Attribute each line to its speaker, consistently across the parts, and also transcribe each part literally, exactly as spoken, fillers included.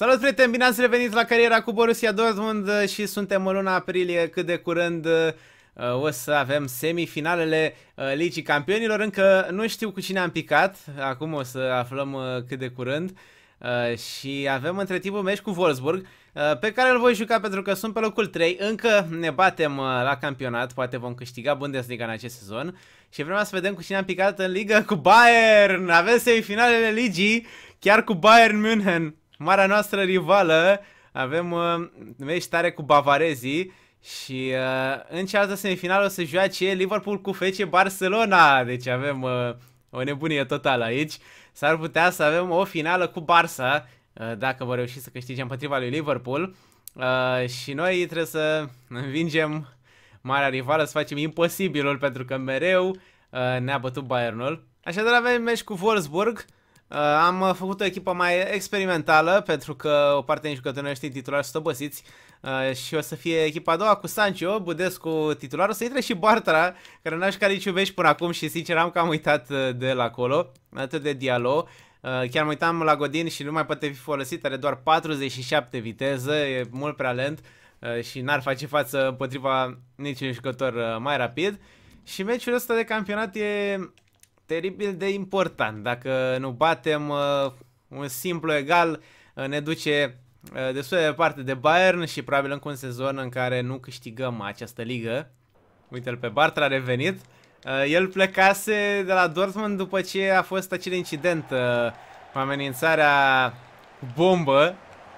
Speaker 1: Salut, prieteni! Bine ați revenit la Cariera cu Borussia Dortmund și suntem în luna aprilie. Cât de curând o să avem semifinalele Ligii Campionilor. Încă nu știu cu cine am picat, acum o să aflăm cât de curând. Și avem între timp un meci cu Wolfsburg, pe care îl voi juca pentru că sunt pe locul trei. Încă ne batem la campionat, poate vom câștiga Bundesliga în acest sezon. Și vrem să vedem cu cine am picat în ligă, cu Bayern. Avem semifinalele Ligii, chiar cu Bayern München, marea noastră rivală. Avem uh, meci tare cu bavarezii. Și uh, în cealaltă semifinală o să joace Liverpool cu F C Barcelona. Deci avem uh, o nebunie totală aici. S-ar putea să avem o finală cu Barça, uh, dacă vor reuși să câștige împotriva lui Liverpool. uh, Și noi trebuie să învingem marea rivală, să facem imposibilul, pentru că mereu uh, ne-a bătut Bayernul. Așadar avem meci cu Wolfsburg. Uh, am făcut o echipă mai experimentală, pentru că o parte din jucătorii noștri titulari sunt obosiți. Uh, și o să fie echipa a doua cu Sancho, Budescu titular, o să intre și Bartra, care n-a jucat niciun meci până acum și sincer am cam uitat de la acolo, atât de Diallo. Uh, chiar mă uitam la Godin și nu mai poate fi folosit, are doar patruzeci și șapte viteză, e mult prea lent uh, și n-ar face față împotriva niciun jucător uh, mai rapid. Și meciul ăsta de campionat e teribil de important. Dacă nu batem uh, un simplu egal, uh, ne duce uh, destul de departe de Bayern și probabil încă un sezon în care nu câștigăm această ligă. Uite-l pe Bartra, a revenit. Uh, el plecase de la Dortmund după ce a fost acel incident uh, cu amenințarea bombă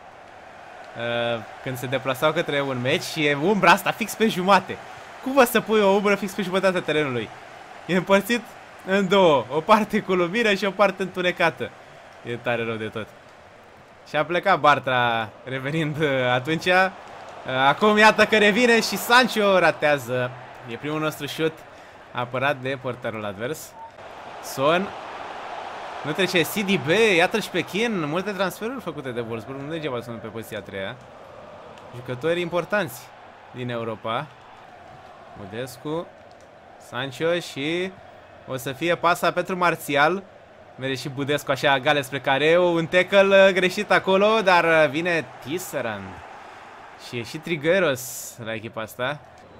Speaker 1: uh, când se deplasau către un meci și e umbra asta fix pe jumate. Cum vă să pui o umbră fix pe jumătatea terenului? E împărțit în două, o parte cu lumină și o parte întunecată. E tare rău de tot. Și a plecat Bartra, revenind atunci. Acum iată că revine și Sancho ratează. E primul nostru șut apărat de portarul advers. Son. Nu trece C D B, iată-l și pe Kean. Multe transferuri făcute de Wolfsburg, nu degeaba sunt pe poziția a treia. Jucători importanți din Europa. Budescu, Sancho și o să fie pasa pentru Martial. Merge și Budescu așa gale spre Careu. Un tackle greșit acolo, dar vine Tisserand. Și e și Trigueros la echipa asta.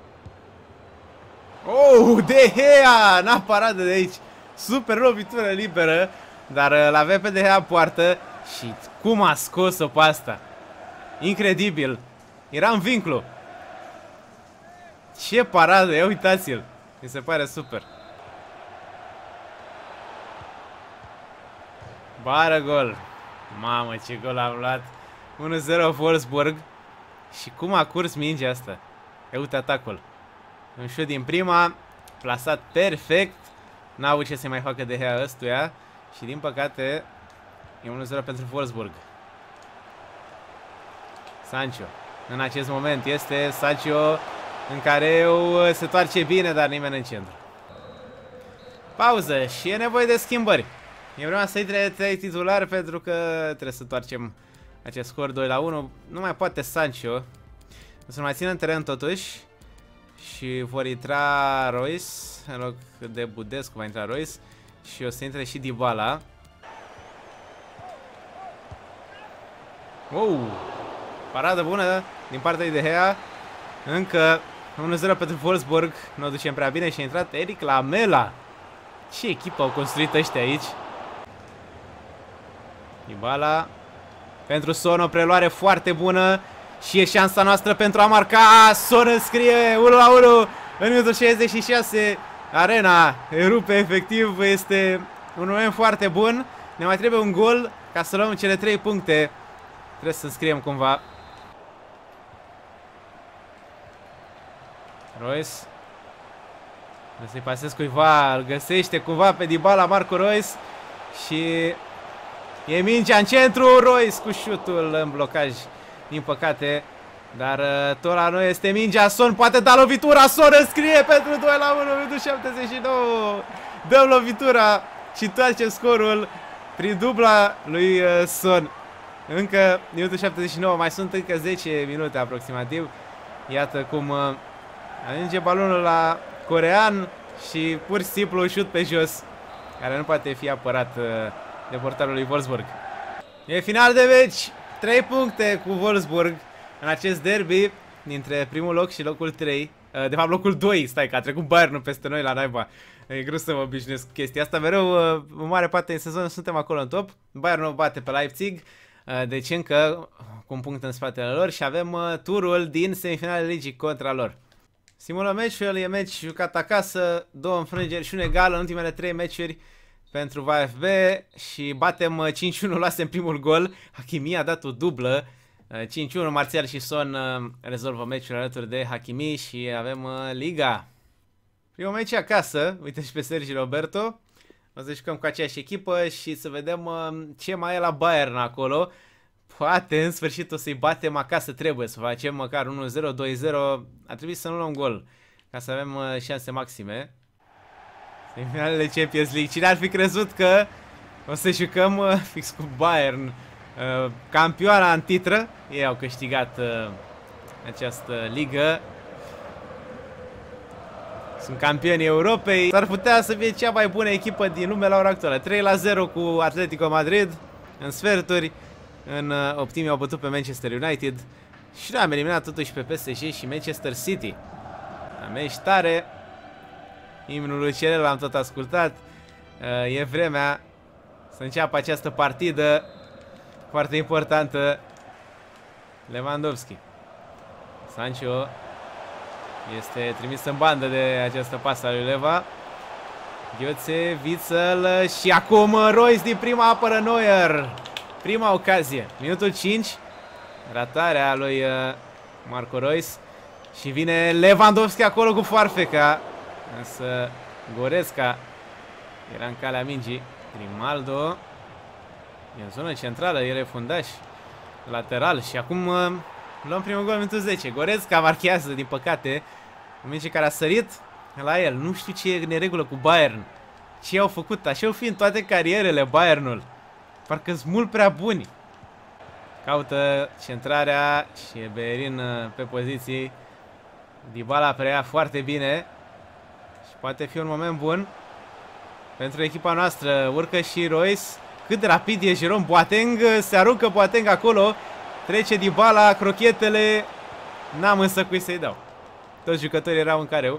Speaker 1: Oh, De Gea! N-a parat de aici. Super lovitură liberă, dar l-avea pe De Gea poartă. Și cum a scos-o pe asta? Incredibil. Era în vinclu. Ce paradă, ia uitați-l. Mi se pare super. Bară gol. Mamă, ce gol am luat. unu zero Wolfsburg. Și cum a curs mingea asta. Ia uite atacul. Un șut din prima, plasat perfect. N-a avut ce să mai facă De Gea ăstuia. Și din păcate e unu zero pentru Wolfsburg. Sancho. În acest moment este Sancho în care se toarce bine, dar nimeni în centru. Pauză și e nevoie de schimbări. E vremea să intre trei titulari pentru că trebuie să toarcem acest scor doi la unu. Nu mai poate Sancho. O să mai țină în teren totuși. Și vor intra Royce în loc de Budescu, va intra Royce. Și o să intre și Dybala. Wow! Paradă bună din partea lui De Gea. Încă unu zero pentru Wolfsburg. Nu o ducem prea bine și a intrat Eric Lamela. Ce echipă au construit ăștia aici? Dybala pentru Son, o preluare foarte bună. Și e șansa noastră pentru a marca. Son înscrie unu la unu în minutul șaizeci și șase. Arena rupe efectiv. Este un moment foarte bun. Ne mai trebuie un gol ca să luăm cele trei puncte. Trebuie să înscriem cumva. Royce. Trebuie să-i pasez cuiva. Îl găsește cumva pe Dybala, Marco Royce. Și e mingea în centru. Royce cu șutul în blocaj, din păcate. Dar tot la noi este mingea. Son poate da lovitura. Son înscrie pentru doi la unu, minutul șaptezeci și nouă. Dăm lovitura și toarcem scorul prin dubla lui Son. Încă minutul șaptezeci și nouă. Mai sunt încă zece minute aproximativ. Iată cum ajunge balonul la corean și pur și simplu un șut pe jos, care nu poate fi apărat de portarul lui Wolfsburg. E final de meci. trei puncte cu Wolfsburg în acest derby dintre primul loc și locul trei. De fapt locul doi, stai că a trecut Bayernul peste noi la naiba. E greu să mă obișnuiesc cu chestia asta. Mereu, în mare parte în sezon suntem acolo în top. Bayernul bate pe Leipzig, deci încă cu un punct în spatele lor și avem turul din semifinalele ligii contra lor. Simulăm meciul, e meci jucat acasă, două înfrângeri și un egal în ultimele trei meciuri pentru VfB și batem cinci unu, luasem primul gol. Hakimi a dat o dublă, cinci unu, Martial și Son rezolvă meciul alături de Hakimi și avem Liga. Primul meci acasă, uite și pe Sergi Roberto. O să jucăm cu aceeași echipă și să vedem ce mai e la Bayern acolo. Poate în sfârșit o să-i batem acasă, trebuie să facem măcar unu zero, doi zero. A trebuit să nu luăm gol ca să avem șanse maxime. Semifinalele Champions League. Cine ar fi crezut că o să jucăm fix cu Bayern, campioana în titră. Ei au câștigat această ligă. Sunt campioni Europei. S-ar putea să fie cea mai bună echipă din lume la ora actuală. trei la zero cu Atletico Madrid în sferturi. În optimii au bătut pe Manchester United. Și noi am eliminat totuși pe P S G și Manchester City. Meci tare. Imnul lui Cerel l-am tot ascultat. E vremea să înceapă această partidă foarte importantă. Lewandowski. Sancho este trimis în bandă de această pasă a lui Leva. Götze, Witsel și acum Royce din prima apără Neuer. Prima ocazie. Minutul cinci. Ratarea lui Marco Royce. Și vine Lewandowski acolo cu foarfeca. Însă Goretzka era în calea mingii. Grimaldo e în zonă centrală, el e fundaș lateral și acum uh, luăm primul gol, minutul zece. Goretzka marchează, din păcate, un minge care a sărit la el. Nu știu ce e neregulă cu Bayern. Ce au făcut? Așa au fi în toate carierele Bayernul. Parcă sunt mult prea buni. Caută centrarea și e Bellerin pe poziții. Dybala preia foarte bine. Și poate fi un moment bun pentru echipa noastră. Urcă și Royce. Cât de rapid e Jerome Boateng. Se aruncă Boateng acolo. Trece Dybala, crochetele. N-am însă cui să-i dau. Toți jucătorii erau în careu.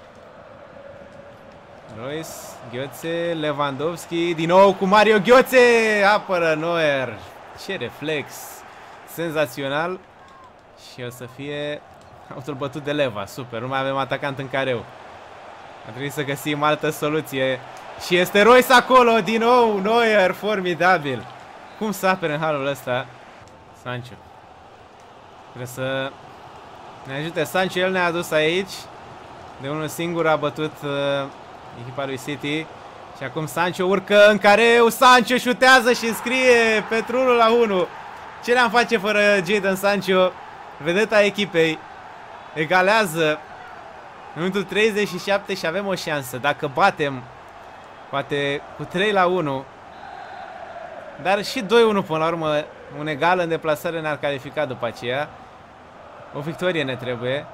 Speaker 1: Royce, Götze, Lewandowski. Din nou cu Mario Götze. Apără Neuer. Ce reflex. Senzațional. Și o să fie autul bătut de Leva. Super, nu mai avem atacant în careu. A trebuit să găsim altă soluție. Și este Royce acolo. Din nou Neuer, formidabil. Cum să apere în halul ăsta Sancho? Trebuie să ne ajute Sancho. El ne-a adus aici. De unul singur a bătut uh, echipa lui City. Și acum Sancho urcă în careu. Sancho șutează și înscrie pentru unu la unu. Ce ne-am face fără Jadon Sancho? Vedeta echipei. Egalează în minutul treizeci și șapte și avem o șansă. Dacă batem, poate cu trei la unu. Dar și doi unu până la urmă. Un egal în deplasare ne-ar califica după aceea. O victorie ne trebuie.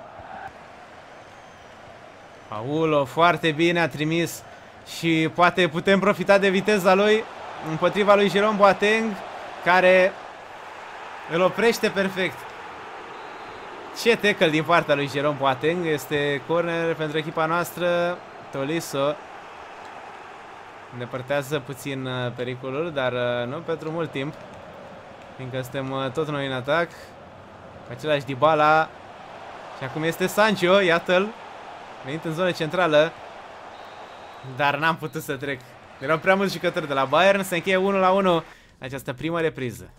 Speaker 1: Paulo foarte bine a trimis. Și poate putem profita de viteza lui împotriva lui Jerome Boateng, care îl oprește perfect. Ce tackle din partea lui Jerome Boateng. Este corner pentru echipa noastră. Tolisso îndepărtează puțin pericolul, dar nu pentru mult timp, fiindcă suntem tot noi în atac. Același Dybala. Și acum este Sancho, iată-l, venit în zonă centrală. Dar n-am putut să trec. Erau prea mulți jucători de la Bayern. Se încheie unu la unu această primă repriză.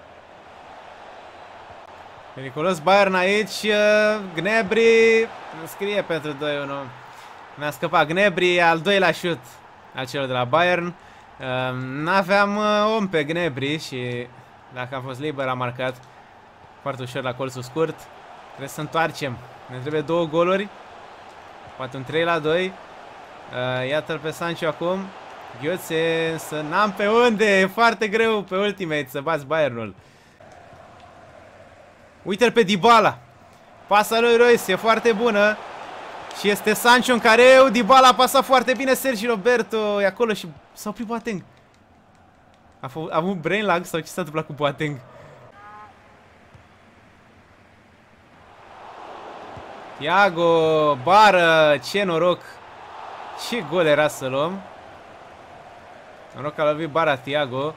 Speaker 1: Periculos Bayern aici. Gnabry înscrie pentru doi unu. Mi-a scăpat Gnabry, al doilea șut al celor de la Bayern. N-aveam om pe Gnabry și dacă a fost liber a marcat foarte ușor la colțul scurt. Trebuie să întoarcem. Ne trebuie două goluri. Poate un trei la doi. Iată-l pe Sancho acum. Götze, însă n-am pe unde. E foarte greu pe Ultimate să bați Bayernul. Uite-l pe Dybala. Pasa lui Royce e foarte bună. Și este Sancho în careu. Dybala a pasat foarte bine. Sergi Roberto e acolo și s-a oprit Boateng. A, a avut brain lag sau ce s-a întâmplat cu Boateng? Thiago, bară, ce noroc. Ce gol era să luăm. Noroc că a lovit bara Thiago.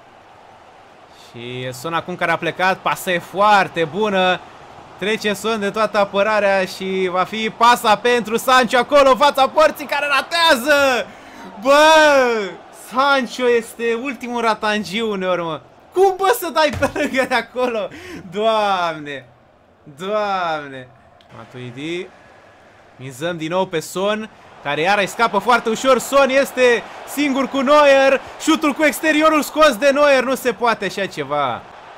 Speaker 1: Și Son acum care a plecat. Pasa e foarte bună. Trece Son de toată apărarea și va fi pasa pentru Sancho acolo în fața porții care ratează. Bă, Sancho este ultimul ratangiu uneori, mă. Cum poți să dai pe lângă de acolo? Doamne, Doamne. Matuidi. Mizăm din nou pe Son, care iară îi scapă foarte ușor. Son este singur cu Neuer. Șutul cu exteriorul scos de Neuer. Nu se poate așa ceva.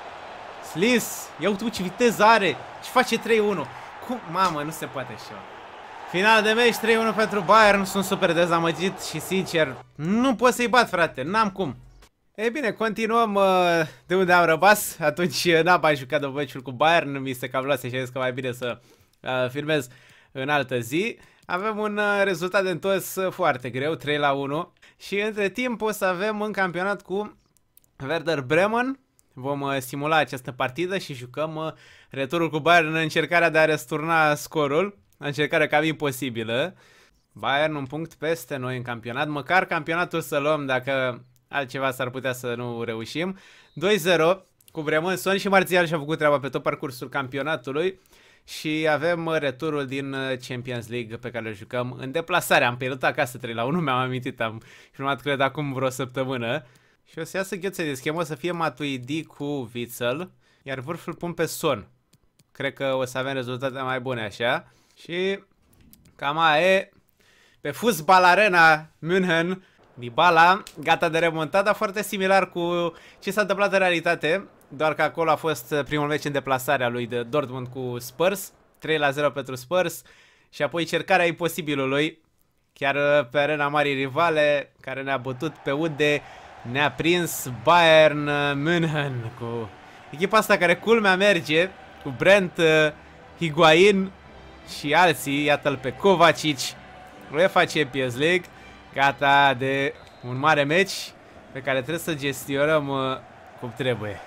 Speaker 1: Slis. Ia uite ce viteză are. Și face trei unu. Cum? Mamă, nu se poate așa. Final de meci trei unu pentru Bayern. Sunt super dezamăgit și sincer nu pot să-i bat, frate. N-am cum. Ei bine, continuăm uh, de unde am rămas. Atunci n-am mai jucat de meciul cu Bayern. Mi se cam luase și a zis că mai bine să uh, filmez în altă zi. Avem un uh, rezultat de întors uh, foarte greu, trei la unu. Și între timp o să avem un campionat cu Werder Bremen. Vom uh, simula această partidă și jucăm uh, returul cu Bayern în încercarea de a răsturna scorul. Încercarea cam imposibilă. Bayern un punct peste noi în campionat. Măcar campionatul să luăm, dacă altceva s-ar putea să nu reușim. doi zero cu Bremen. Son și Martial și-au făcut treaba pe tot parcursul campionatului. Și avem returul din Champions League pe care le jucăm în deplasare. Am pierdut acasă trei la unu, mi-am amintit, am filmat cred acum vreo săptămână. Și o să iasă ghețe de schemă, o să fie Matuidi cu Witsel, iar vârful pun pe Son. Cred că o să avem rezultate mai bune așa. Și cam aia e. Pe Fußball Arena München, Dybala, gata de remontada, foarte similar cu ce s-a întâmplat în realitate. Doar că acolo a fost primul meci în deplasarea lui de Dortmund cu Spurs, trei la zero pentru Spurs. Și apoi cercarea imposibilului, chiar pe arena marii rivale, care ne-a bătut pe unde ne-a prins Bayern München. Cu echipa asta care culmea merge, cu Brent, Higuain și alții, iată-l pe Kovacic, UEFA Champions League, gata de un mare meci pe care trebuie să gestionăm cum trebuie.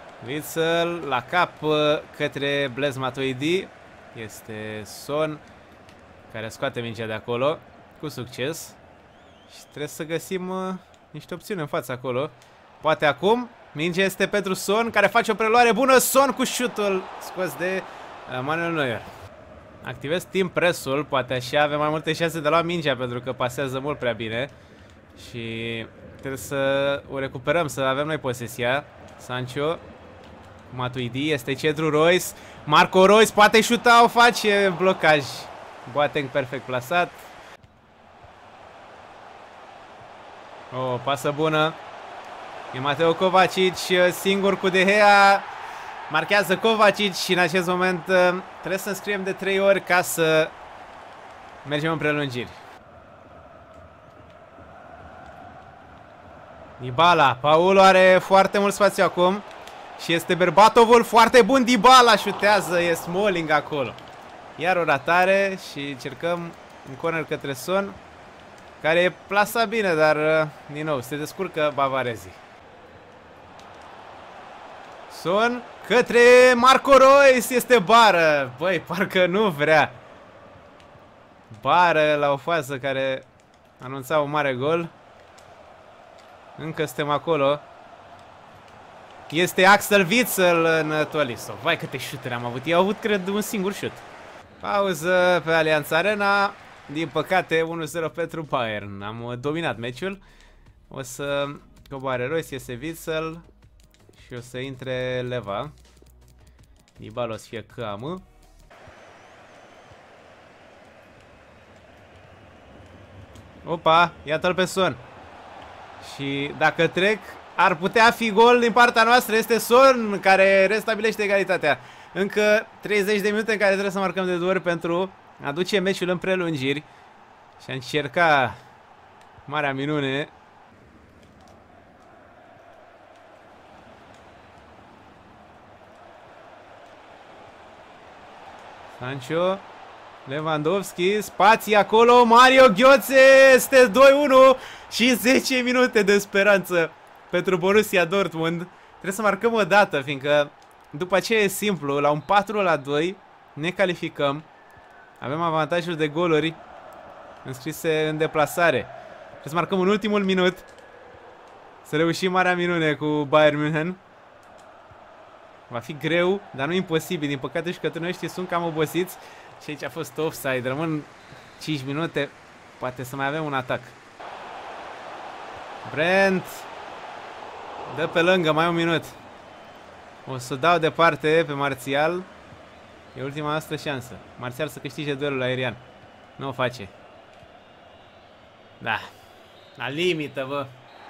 Speaker 1: Witsel la cap către Blaise Matuidi. Este Son care scoate mingea de acolo cu succes. Și trebuie să găsim uh, niște opțiuni în față acolo. Poate acum. Mingea este pentru Son, care face o preluare bună. Son cu șutul scos de uh, Manuel Neuer. Activez timp presul. Poate așa avem mai multe șanse de a lua mingea, pentru că pasează mult prea bine. Și trebuie să o recuperăm, să avem noi posesia. Sancho, Matuidi, este centru Royce. Marco Royce poate șuta, o face, blocaj. Boateng perfect plasat. O pasă bună. E Mateo Kovacic singur cu De Gea. Marchează Kovacic și în acest moment trebuie să înscriem de trei ori ca să mergem în prelungiri. Dybala, Paulo are foarte mult spațiu acum. Și este Berbatovul, foarte bun. Dybala șutează, e Smalling acolo. Iar o ratare și încercăm un corner către Son, care e plasat bine, dar din nou se descurcă bavarezii. Son către Marco Royce, este bară. Băi, parcă nu vrea. Bară la o fază care anunța un mare gol. Încă suntem acolo. Este Axel Witsel în Tolisso. Vai, câte șuturi am avut. Eu am avut, cred, un singur șut. Pauză pe Allianz Arena. Din păcate, unu zero pentru Bayern. Am dominat meciul. O să coboare Royce, este Witsel. Și o să intre Leva. Dybala o să fie cam. Opa, iată-l pe Son. Și dacă trec, ar putea fi gol din partea noastră. Este Son care restabilește egalitatea. Încă treizeci de minute în care trebuie să marcăm de două ori pentru a duce meciul în prelungiri și a încerca marea minune. Sancho, Lewandowski, spații acolo, Mario Götze, este doi unu și zece minute de speranță pentru Borussia Dortmund. Trebuie să marcăm o dată, fiindcă după aceea e simplu, la un patru la doi ne calificăm. Avem avantajul de goluri înscrise în deplasare. Trebuie să marcăm în ultimul minut. Să reușim marea minune cu Bayern München. Va fi greu, dar nu imposibil. Din păcate jucătorii noștri sunt cam obosiți. Și aici a fost offside. Rămân cinci minute. Poate să mai avem un atac. Brent dă pe lângă, mai un minut. O să dau departe pe Martial. E ultima noastră șansă. Martial să câștige duelul aerian. Nu o face. Da. La limită, bă.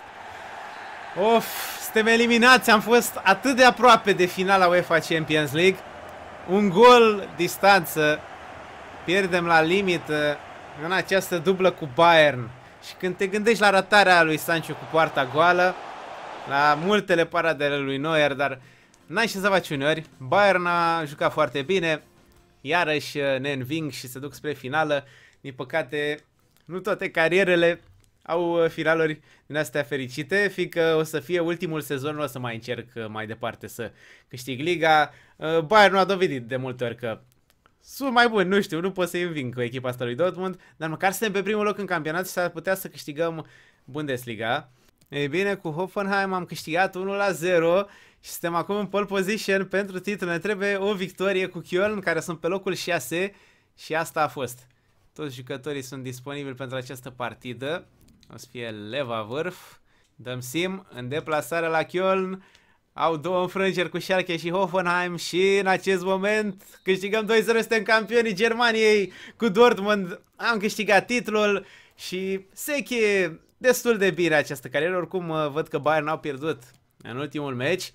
Speaker 1: Of, suntem eliminați. Am fost atât de aproape de finala UEFA Champions League. Un gol distanță. Pierdem la limită în această dublă cu Bayern. Și când te gândești la ratarea lui Sancho cu poarta goală, la multele paradele lui Neuer, dar n-ai ce să faci uneori. Bayern a jucat foarte bine. Iarăși ne înving și se duc spre finală. Din păcate, nu toate carierele au finaluri din astea fericite, fiindcă o să fie ultimul sezon, nu o să mai încerc mai departe să câștig Liga. Bayern nu a dovedit de multe ori că sunt mai buni, nu știu, nu pot să-i înving cu echipa asta lui Dortmund, dar măcar suntem pe primul loc în campionat și s-ar putea să câștigăm Bundesliga. Ei bine, cu Hoffenheim am câștigat unu la zero și suntem acum în pole position pentru titlu. Ne trebuie o victorie cu Köln, care sunt pe locul șase și asta a fost. Toți jucătorii sunt disponibili pentru această partidă. O să fie Leva vârf. Dăm sim în deplasare la Köln. Au două înfrângeri cu Schalke și Hoffenheim și în acest moment câștigăm doi zero, suntem campionii Germaniei cu Dortmund. Am câștigat titlul și se cheie destul de bine această carieră. Oricum văd că Bayern au pierdut în ultimul meci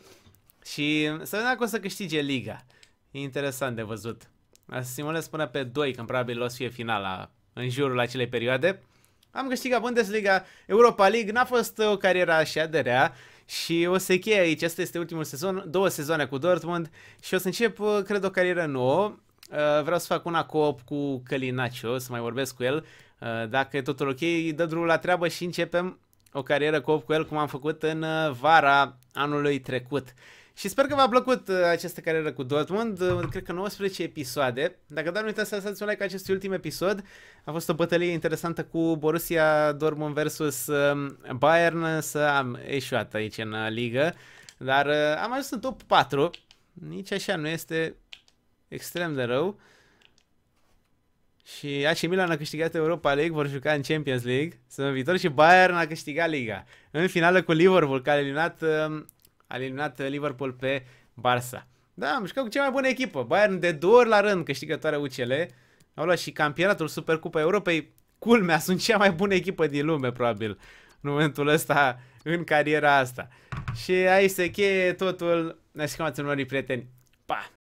Speaker 1: și să vedem dacă o să câștige Liga. E interesant de văzut. Să simulez până pe doi, când probabil o să fie finala în jurul acelei perioade. Am câștigat Bundesliga, Europa League, n-a fost o carieră așa de rea și o să cheie aici. Asta este ultimul sezon, două sezoane cu Dortmund și o să încep, cred, o carieră nouă. Vreau să fac una co-op cu Călinacio, să mai vorbesc cu el. Dacă e totul ok, dă drumul la treabă și începem o carieră co-op cu el, cum am făcut în vara anului trecut. Și sper că v-a plăcut această carieră cu Dortmund. Cred că nouăsprezece episoade. Dacă doar nu uitați să lăsați un like acestui ultim episod. A fost o bătălie interesantă cu Borussia Dortmund versus Bayern. Să am eșuat aici în ligă. Dar am ajuns în top patru. Nici așa nu este extrem de rău. Și A C Milan a câștigat Europa League, vor juca în Champions League săptămâna viitor și Bayern a câștigat Liga. În finală cu Liverpool, care a eliminat... A eliminat Liverpool pe Barça. Da, am jucat cu cea mai bună echipă. Bayern de două ori la rând câștigătoarea U C L. Au luat și campionatul Supercupa Europei. Culmea, sunt cea mai bună echipă din lume, probabil, în momentul ăsta, în cariera asta. Și aici se cheie totul. Ne scamați, urmării prieteni. Pa!